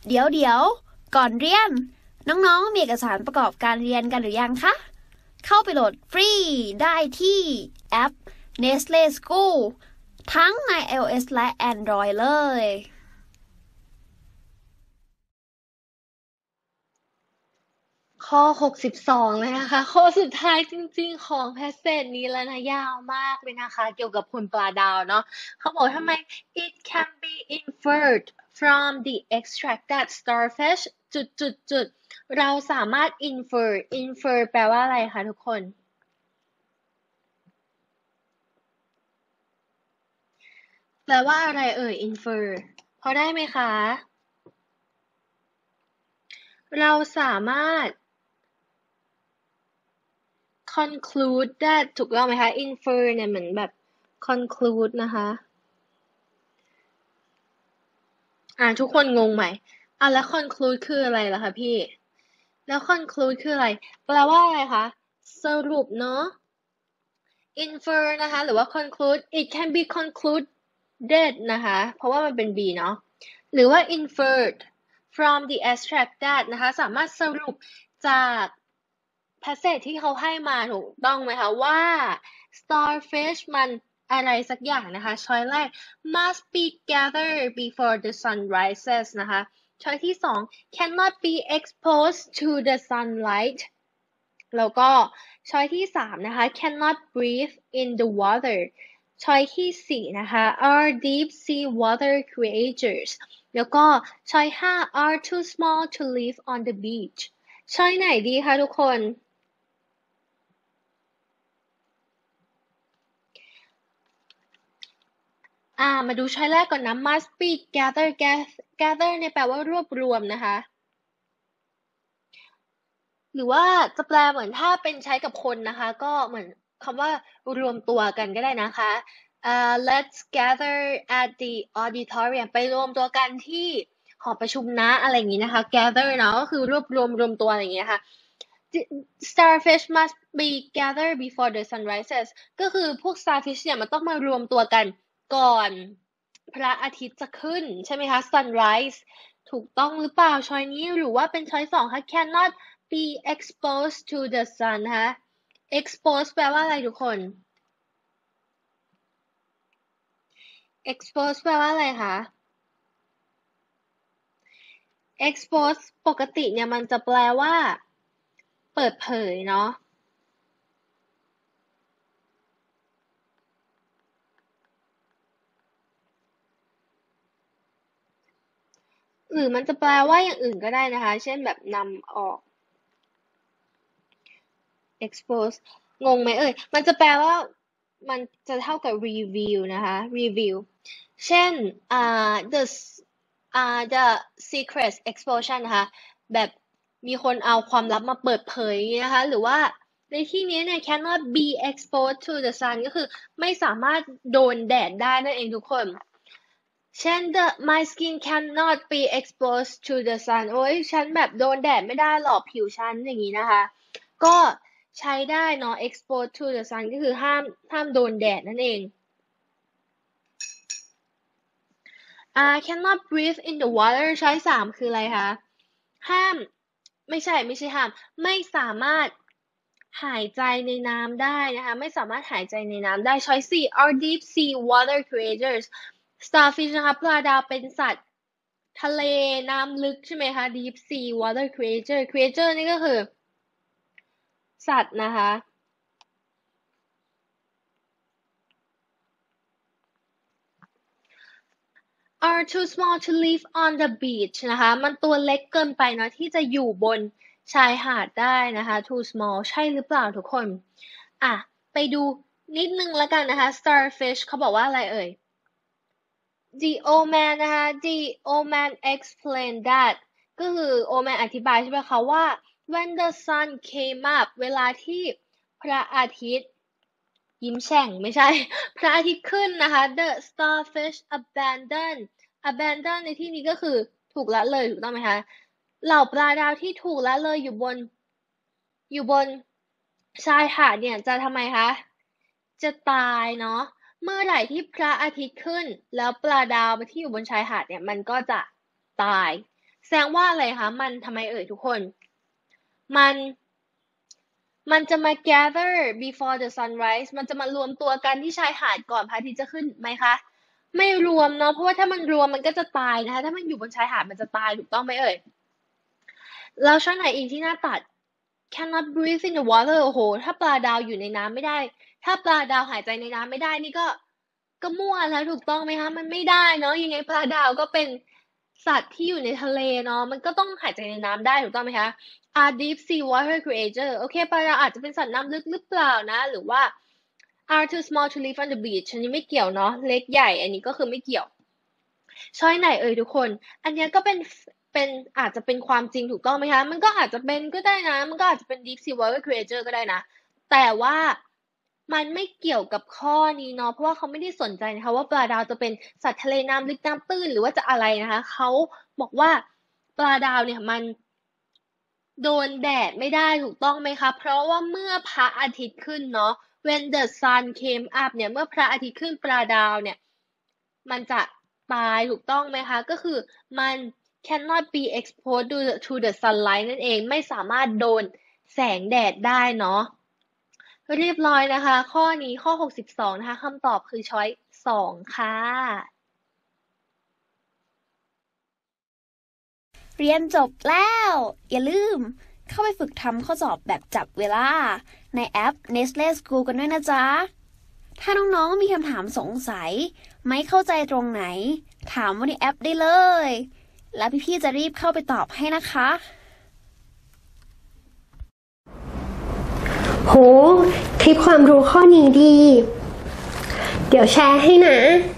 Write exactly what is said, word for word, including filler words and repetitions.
เดี๋ยวเดี๋ยวก่อนเรียนน้องๆมีเอกสารประกอบการเรียนกันหรือยังคะเข้าไปโหลดฟรีได้ที่แอป Nestle School ทั้งใน iOS และ Android เลยข้อหกสิบสองเลยนะคะข้อสุดท้ายจริงๆของแพสเซจนี้แล้วนะยาวมากเลยนะคะเกี่ยวกับผลปลาดาวเนาะเขาบอกทำไม it can be inferred from the extract that starfish จุดจุดจุดเราสามารถ infer infer แปลว่าอะไรคะทุกคนแปลว่าอะไรเอ่ย infer พอได้ไหมคะเราสามารถconclude that ถูกต้องไหมคะ infer เนี่ยเหมือนแบบ conclude นะคะอ่าทุกคนงงไหมอ่ะแล้ว conclude คืออะไรล่ะคะพี่แล้ว conclude คืออะไรแปลว่าอะไรคะสรุปเนาะ infer นะคะหรือว่า conclude it can be concluded นะคะเพราะว่ามันเป็น B เนาะหรือว่า inferred from the extract that นะคะสามารถสรุปจากpassage ที่เขาให้มาถูกต้องไหมคะว่า starfish มันอะไรสักอย่างนะคะช้อยแรก must be gathered before the sun rises นะคะช้อยที่สอง cannot be exposed to the sunlight แล้วก็ช้อยที่สามนะคะ cannot breathe in the water ช้อยที่สี่นะคะ are deep sea water creatures แล้วก็ช้อยห้า are too small to live on the beach ช้อยไหนดีคะทุกคนอ่ามาดูช้อยแรกก่อนนะ must be gather gather เนี่ยแปลว่ารวบรวมนะคะหรือว่าจะแปลเหมือนถ้าเป็นใช้กับคนนะคะก็เหมือนคำว่ารวมตัวกันก็ได้นะคะ uh, let's gather at the auditorium ไปรวมตัวกันที่หอประชุมนะอะไรอย่างนี้นะคะ gather เนาะก็คือรวบรวมรวมตัวอะไรอย่างเงี้ยค่ะ starfish must be gathered before the sun rises ก็คือพวก starfish เนี่ยมันต้องมารวมตัวกันก่อนพระอาทิตย์จะขึ้นใช่ไหมคะ sunrise ถูกต้องหรือเปล่าช้อยนี้หรือว่าเป็นช้อยสองคะ cannot be exposed to the sun นะคะ expose แปลว่าอะไรทุกคน expose แปลว่าอะไรคะ expose ปกติเนี่ยมันจะแปลว่าเปิดเผยเนาะหรือมันจะแปลว่าอย่างอื่นก็ได้นะคะเช่นแบบนำออก expose งงไหมเอ่ยมันจะแปลว่ามันจะเท่ากับ reveal นะคะ reveal เช่นอ่า the อ่า the secret explosion นะคะแบบมีคนเอาความลับมาเปิดเผยนะคะหรือว่าในที่นี้เนี่ย cannot be exposed to the sun ก็คือไม่สามารถโดนแดดได้นั่นเองทุกคนเช่น the my skin cannot be exposed to the sun โอ้ยฉันแบบโดนแดดไม่ได้หรอกผิวฉันอย่างนี้นะคะก็ใช้ได้เนาะ exposed to the sun ก็คือห้ามห้ามโดนแดดนั่นเองอ่า cannot breathe in the water ช้อยสามคืออะไรคะห้ามไม่ใช่ไม่ใช่ห้ามไม่สามารถหายใจในน้ำได้นะคะไม่สามารถหายใจในน้ำได้ช้อยสี่ are deep sea water creatures starfish นะคะปลาดาวเป็นสัตว์ทะเลน้ำลึกใช่ไหมคะ deep sea water creature creature นี่ก็คือสัตว์นะคะ are too small to live on the beach นะคะมันตัวเล็กเกินไปเนาะที่จะอยู่บนชายหาดได้นะคะ too small ใช่หรือเปล่าทุกคนอ่ะไปดูนิดนึงแล้วกันนะคะ starfish เขาบอกว่าอะไรเอ่ย the old man นะคะ the old man explained that ก็คือ old man อธิบายใช่ไหมคะว่า when the sun came up เวลาที่พระอาทิตย์ยิ้มแฉ่งไม่ใช่พระอาทิตย์ขึ้นนะคะ the starfish abandoned abandon ในที่นี้ก็คือถูกละเลยถูกต้องไหมคะเหล่าปลาดาวที่ถูกละเลยอยู่บนอยู่บนชายหาดเนี่ยจะทำไมคะจะตายเนาะเมื่อไหร่ที่พระอาทิตย์ขึ้นแล้วปลาดาวที่อยู่บนชายหาดเนี่ยมันก็จะตายแสดงว่าอะไรคะมันทำไมเอ่ยทุกคนมันมันจะมา gather before the sunrise มันจะมารวมตัวกันที่ชายหาดก่อนพระอาทิตย์จะขึ้นไหมคะไม่รวมเนาะเพราะว่าถ้ามันรวมมันก็จะตายนะคะถ้ามันอยู่บนชายหาดมันจะตายถูกต้องไหมเอ่ยแล้วช่องไหนอีกที่น่าตัด cannot breathe in the water โอ้โหถ้าปลาดาวอยู่ในน้ำไม่ได้ถ้าปลาดาวหายใจในน้ำไม่ได้นี่ก็ก็มั่วแล้วถูกต้องไหมคะมันไม่ได้เนาะยังไงปลาดาวก็เป็นสัตว์ที่อยู่ในทะเลเนาะมันก็ต้องหายใจในน้ำได้ถูกต้องไหมคะ are deep sea water creature โอเคปลาดาวอาจจะเป็นสัตว์น้ำลึกหรือเปล่านะหรือว่า are too small to live on the beach อันนี้ไม่เกี่ยวเนาะเล็กใหญ่อันนี้ก็คือไม่เกี่ยวช้อยไหนเอ่ยทุกคนอันนี้ก็เป็นเป็นอาจจะเป็นความจริงถูกต้องไหมคะมันก็อาจจะเป็นก็ได้นะมันก็อาจจะเป็น deep sea water creature ก็ได้นะแต่ว่ามันไม่เกี่ยวกับข้อนี้เนาะเพราะว่าเขาไม่ได้สนใจนะคะว่าปลาดาวจะเป็นสัตว์ทะเลน้ำลึกน้ำตื้นหรือว่าจะอะไรนะคะเขาบอกว่าปลาดาวเนี่ยมันโดนแดดไม่ได้ถูกต้องไหมคะเพราะว่าเมื่อพระอาทิตย์ขึ้นเนาะ when the sun came up เนี่ยเมื่อพระอาทิตย์ขึ้นปลาดาวเนี่ยมันจะตายถูกต้องไหมคะก็คือมัน cannot be exposed to the, to the sunlight นั่นเองไม่สามารถโดนแสงแดดได้เนาะเรียบร้อยนะคะข้อนี้ข้อหกสิบสองนะคะคำตอบคือช้อยสองค่ะเรียนจบแล้วอย่าลืมเข้าไปฝึกทำข้อสอบแบบจับเวลาในแอป Nestle School กันด้วยนะจ๊ะถ้าน้องๆมีคำถามสงสัยไม่เข้าใจตรงไหนถามว่าในแอปได้เลยแล้วพี่ๆจะรีบเข้าไปตอบให้นะคะโหคลิปความรู้ข้อนี้ดีเดี๋ยวแชร์ให้นะ